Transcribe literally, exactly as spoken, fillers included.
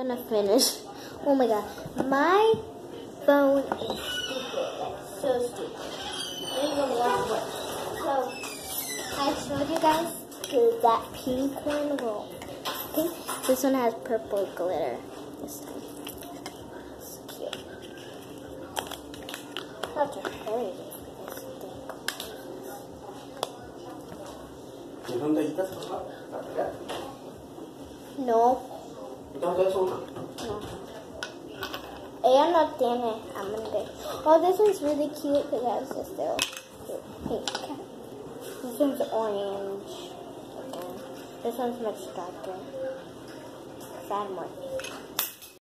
gonna finish. Oh my god, my phone is stupid, like so stupid. This is only one word. So I showed you guys that pink one. Well, okay, this one has purple glitter. This one. It's cute. I have to hurry this thing. No. No. Ella no tiene amante. Oh, this one's really cute because it has this little pink. This one's orange. Okay. This one's much darker. Sad more.